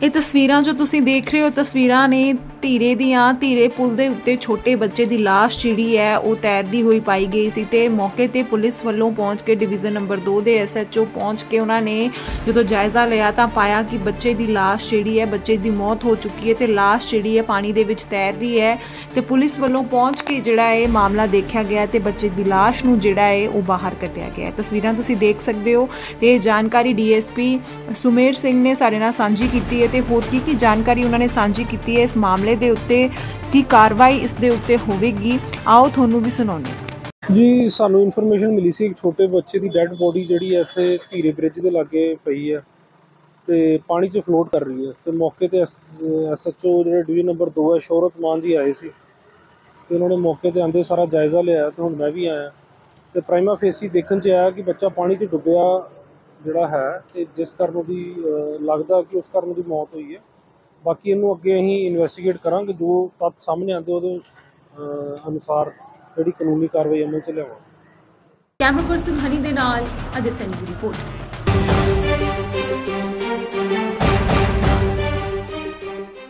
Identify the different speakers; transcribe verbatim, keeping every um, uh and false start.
Speaker 1: ਇਹ ਤਸਵੀਰਾਂ ਜੋ ਤੁਸੀਂ ਦੇਖ ਰਹੇ ਹੋ ਤਸਵੀਰਾਂ ਨੇ ਧੀਰੇ ਦੀਆਂ ਧੀਰੇ ਪੁਲ ਦੇ ਉੱਤੇ ਛੋਟੇ ਬੱਚੇ ਦੀ ਲਾਸ਼ ਜਿਹੜੀ ਹੈ ਉਹ ਤੈਰਦੀ ਹੋਈ ਪਾਈ ਗਈ ਸੀ ਤੇ ਮੌਕੇ ਤੇ ਪੁਲਿਸ ਵੱਲੋਂ ਪਹੁੰਚ ਕੇ ਡਿਵੀਜ਼ਨ ਨੰਬਰ ਦੋ ਦੇ ਐਸ ਐਚ ਓ ਪਹੁੰਚ ਕੇ ਉਹਨਾਂ ਨੇ ਜਦੋਂ ਜਾਇਜ਼ਾ ਲਿਆ ਤਾਂ ਪਾਇਆ ਕਿ ਬੱਚੇ ਦੀ ਲਾਸ਼ ਜਿਹੜੀ ਹੈ ਬੱਚੇ ਦੀ ਮੌਤ ਹੋ ਚੁੱਕੀ ਹੈ ਤੇ ਲਾਸ਼ ਜਿਹੜੀ ਹੈ ਪਾਣੀ ਦੇ ਵਿੱਚ ਤੈਰ ਰਹੀ ਹੈ ਤੇ ਪੁਲਿਸ ਵੱਲੋਂ ਪਹੁੰਚ ਕੇ ਜਿਹੜਾ ਇਹ ਮਾਮਲਾ ਦੇਖਿਆ ਗਿਆ ਤੇ ਬੱਚੇ ਦੀ ਲਾਸ਼ ਨੂੰ ਜਿਹੜਾ ਹੈ ਉਹ ਬਾਹਰ ਕੱਢਿਆ ਗਿਆ। ਤਸਵੀਰਾਂ ਤੁਸੀਂ ਦੇਖ ਸਕਦੇ ਹੋ ਤੇ ਇਹ ਜਾਣਕਾਰੀ D S P Sumer Singh ਨੇ ਸਾਡੇ ਨਾਲ ਸਾਂਝੀ ਕੀਤੀ ਹੈ ਤੇ ਹੋਰ ਕੀ ਕੀ ਜਾਣਕਾਰੀ ਉਹਨਾਂ ਨੇ ਸਾਂਝੀ ਕੀਤੀ ਹੈ ਇਸ ਮਾਮਲੇ ਦੇ ਉੱਤੇ ਕੀ ਕਾਰਵਾਈ ਇਸ ਦੇ ਉੱਤੇ ਹੋਵੇਗੀ ਆਓ ਤੁਹਾਨੂੰ ਵੀ ਸੁਣਾਉਂਦੇ ਹਾਂ।
Speaker 2: ਜੀ ਸਾਨੂੰ ਇਨਫੋਰਮੇਸ਼ਨ ਮਿਲੀ ਸੀ ਇੱਕ ਛੋਟੇ ਬੱਚੇ ਦੀ ਡੈੱਡ ਬੋਡੀ ਜਿਹੜੀ ਹੈ ਇੱਥੇ ਧੀਰੇ ਬ੍ਰਿਜ ਦੇ ਲਾਗੇ ਪਈ ਹੈ ਤੇ ਪਾਣੀ 'ਚ ਫਲੋਟ ਕਰ ਰਹੀ ਹੈ ਤੇ ਮੌਕੇ ਤੇ ਐਸ ਐਸ ਐਚ ਓ ਜਿਹੜੇ ਡਿਵੀਜ਼ਨ ਨੰਬਰ ਦੋ ਹੈ ਸ਼ੌਹਰਤ ਮਾਨ ਜੀ ਆਏ ਸੀ ਤੇ ਉਹਨਾਂ ਨੇ ਮੌਕੇ ਤੇ ਆਂਦੇ ਸਾਰਾ ਜਾਇਜ਼ਾ ਲਿਆ ਤੇ ਹੁਣ ਮੈਂ ਵੀ ਆਇਆ ਤੇ ਪ੍ਰਾਈਮਾ ਫੇਸੀ ਦੇਖਣ 'ਚ ਆਇਆ ਕਿ ਬੱਚਾ ਪਾਣੀ 'ਚ ਡੁੱਬਿਆ ਜਿਹੜਾ ਹੈ ਤੇ ਜਿਸ ਕਾਰਨ ਉਹਦੀ ਲੱਗਦਾ ਕਿ ਉਸ ਕਾਰਨ ਉਹਦੀ ਮੌਤ ਹੋਈ ਹੈ। ਬਾਕੀ ਇਹਨੂੰ ਅੱਗੇ ਅਸੀਂ ਇਨਵੈਸਟੀਗੇਟ ਕਰਾਂਗੇ ਜੋ ਤੱਥ ਸਾਹਮਣੇ ਆਉਂਦੇ ਉਹਦੇ ਅਨੁਸਾਰ ਜਿਹੜੀ ਕਾਨੂੰਨੀ ਕਾਰਵਾਈ ਅਮਲ 'ਚ ਲਿਆਵਾਂਗੇ।
Speaker 1: ਕੈਮਰਾ ਪਰਸਨ ਹਨੀ ਦੇ ਨਾਲ ਅਜੇ ਸੈਨੀ ਦੀ ਰਿਪੋਰਟ।